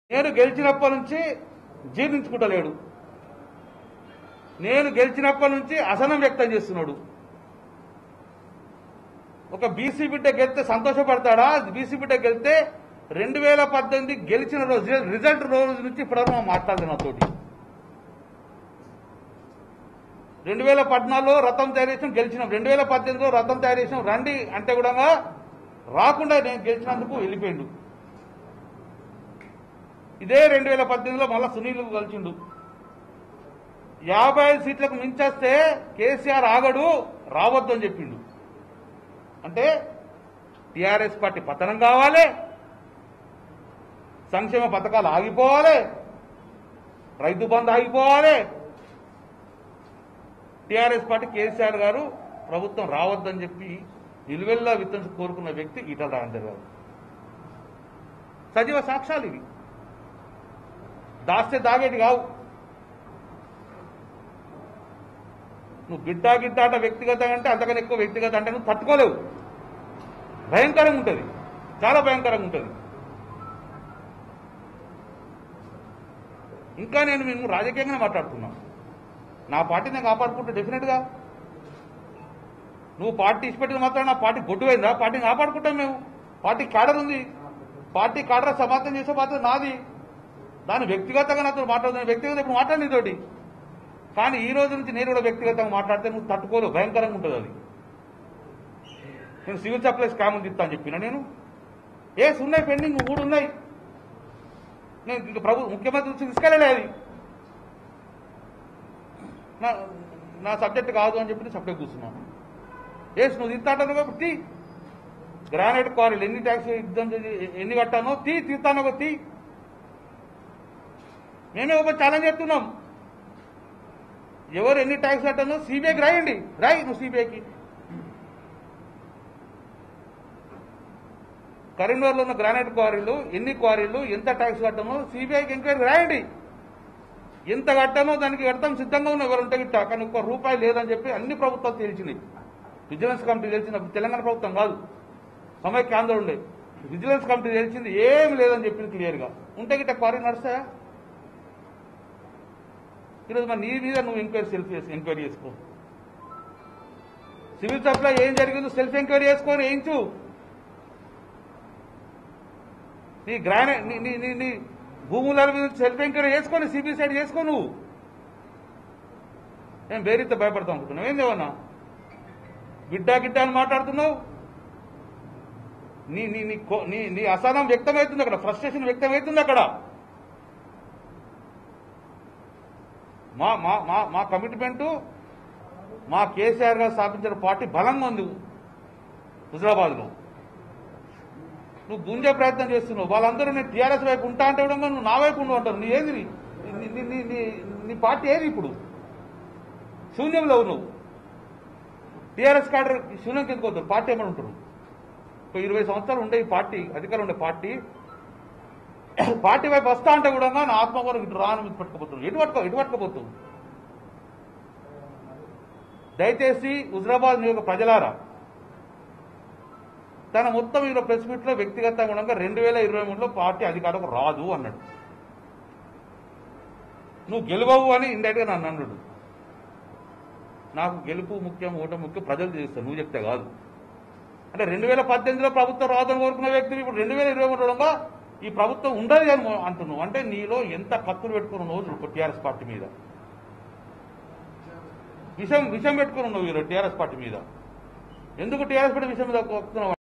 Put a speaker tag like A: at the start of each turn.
A: నేను గెలిచినప్పటి నుంచి జీర్ణించుకుంటలేడు. నేను గెలిచినప్పటి నుంచి అసహనం వ్యక్తం చేస్తున్నాడు. ఒక బీసీ బిడ్డ గెలిస్తే సంతోషపడతాడా? బీసీ బిడ్డ గెలిస్తే 2018 గెలిచిన రోజు రిజల్ట్ రోజు నుంచి ఇప్పటివరకు మాట్లాడుతున్నా తోటి 2014లో రథం తయారు చేసాం, గెలిచినాం. 2018లో రథం తయారు చేసాం, రండి అంటే కూడా రాకుండా నేను గెలిచినందుకు వెళ్ళిపోయిండు. ఇదే 2018లో మళ్ళా సునీల్ కలిసిండు. 55 సీట్లకు మించేస్తే కేసీఆర్ ఆగడు, రావద్దు అని చెప్పిండు. అంటే టీఆర్ఎస్ పార్టీ పతనం కావాలి, సంక్షేమ పథకాలు ఆగిపోవాలి, రైతు బంధు ఆగిపోవాలి. టీఆర్ఎస్ పార్టీ కేసీఆర్ గారు ప్రభుత్వం రావద్దని చెప్పి నిలువెల్లా విత్తనం కోరుకున్న వ్యక్తి ఈటల రాజేందర్ గారు. సజీవ సాక్ష్యాలు ఇవి, దాస్తే దాగేటి కావు. నువ్వు గిడ్డా అంట వ్యక్తిగతంగా అంటే అంతకన్నా ఎక్కువ వ్యక్తిగత అంటే నువ్వు తట్టుకోలేవు. భయంకరంగా ఉంటుంది, చాలా భయంకరంగా ఉంటుంది. ఇంకా నేను రాజకీయంగానే మాట్లాడుతున్నా. నా పార్టీ నేను కాపాడుకుంటే డెఫినెట్గా. నువ్వు పార్టీ ఇచ్చిపెట్టిన మాత్రం నా పార్టీ గొడ్డుపోయిందా? పార్టీని కాపాడుకుంటాం మేము. పార్టీ క్యాడర్ ఉంది, పార్టీ క్యాడర్ సమాధానం చేసే బాధ్యత నాది. దాన్ని వ్యక్తిగతంగా నాతో మాట్లాడుతున్నా, వ్యక్తిగత ఇప్పుడు మాట్లాడి నీతోటి. కానీ ఈ రోజు నుంచి నేను కూడా వ్యక్తిగతంగా మాట్లాడితే నువ్వు తట్టుకోలేవు, భయంకరంగా ఉంటుంది అది. నేను సివిల్ సప్లై స్కామ్ ఇస్తా అని చెప్పినా. నేను ఉన్నాయి పెండింగ్ 3 ఉన్నాయి. నేను ఇంకా ముఖ్యమంత్రి నుంచి తీసుకెళ్ళలే. అది నా సబ్జెక్ట్ కాదు అని చెప్పి సబ్జెక్ట్ కూర్చున్నాను. నువ్వు తీస్తాను కాబట్టి గ్రానైట్ క్వారీలు ఎన్ని ట్యాక్స్ ఎన్ని కట్టానో తీస్తానో తీ. మేమే ఒక ఛాలెంజ్ చేస్తున్నాం. ఎవరు ఎన్ని ట్యాక్స్ కట్టానో సిబిఐకి రాయండి, నువ్వు సిబిఐకి. కరీంనగర్లో ఉన్న గ్రానైట్ క్వారీలు ఎన్ని క్వారీలు ఎంత ట్యాక్స్ కట్టానో సిబిఐకి ఎంక్వైరీ రాయండి. ఎంత కట్టానో దానికి కడతాం సిద్ధంగా ఉన్న ఎవరు ఉంటే గిట్ట. కానీ ₹1 లేదని చెప్పి అన్ని ప్రభుత్వాలు తేల్చినాయి. విజిలెన్స్ కమిటీ తెలిసిన తెలంగాణ ప్రభుత్వం కాదు, సమైక్య ఆందోళన ఉండే విజిలెన్స్ కమిటీ తెలిసింది ఏమి లేదని చెప్పింది క్లియర్గా. ఉంటే గిట్ట క్వారీ నడుస్తాయా? ఈరోజు మరి నీ మీద నువ్వు ఎంక్వైరీ చేసుకో. సివిల్ సప్లై ఏం జరిగిందో సెల్ఫ్ ఎంక్వైరీ చేసుకొని వేయించు. నీ గ్రానైట్ నీ భూముల మీద సెల్ఫ్ ఎంక్వైరీ చేసుకొని సిబిఐ సైడ్ చేసుకో. నువ్వు ఏం వేరీతో భయపడతావు అనుకుంటున్నావు? ఏందేమన్నా గిడ్డా అని మాట్లాడుతున్నావు. నీ అసహనం వ్యక్తమవుతుంది అక్కడ, ఫ్రస్ట్రేషన్ వ్యక్తమవుతుంది అక్కడ. మా కమిట్మెంటు, మా కేసీఆర్ గారు స్థాపించిన పార్టీ బలంగా ఉంది హుజరాబాద్లో. నువ్వు గుంజే ప్రయత్నం చేస్తున్నావు. వాళ్ళందరూ నేను టీఆర్ఎస్ వైపు ఉంటా అంటే కూడా నువ్వు నా వైపు ఉండు అంటారు. నీ ఏంది నీ పార్టీ ఏది? ఇప్పుడు శూన్యంలో ఉన్నావు. టీఆర్ఎస్ క్యాడర్ శూన్యం కిందకు వద్దారు. పార్టీ ఏమని ఉంటారు? 20 సంవత్సరాలు ఉండే ఈ పార్టీ, అధికారం ఉండే పార్టీ వైపు వస్తా అంటే కూడా నా ఆత్మగౌరవం ఇటు రాను మీద పట్టుకోబోతున్నావు. ఎటు పట్టుకోబోతున్నావు? దయచేసి హుజరాబాద్ నియోజక ప్రజలారా, తన మొత్తం ఈరోజు ప్రెస్ మీట్లో వ్యక్తిగతంగా 2023లో పార్టీ అధికారంలో రాదు అన్నాడు. నువ్వు గెలవవు అని ఇండైరెక్ట్గా నన్ను అన్నాడు. నాకు గెలుపు ముఖ్యం, ఓటమి ముఖ్యం, ప్రజలు చేస్తారు, నువ్వు చెప్తే కాదు. అంటే 2018లో ప్రభుత్వం రాదని కోరుకున్న వ్యక్తి ఇప్పుడు 2023లో ఈ ప్రభుత్వం ఉండదు అని అంటున్నావు. అంటే నీలో ఎంత కత్తులు పెట్టుకుని ఉన్నావు టీఆర్ఎస్ పార్టీ మీద. విషం పెట్టుకుని ఉన్నావు ఈరోజు టీఆర్ఎస్ పార్టీ మీద. ఎందుకు టీఆర్ఎస్ పార్టీ విషయం మీద వస్తున్నావు?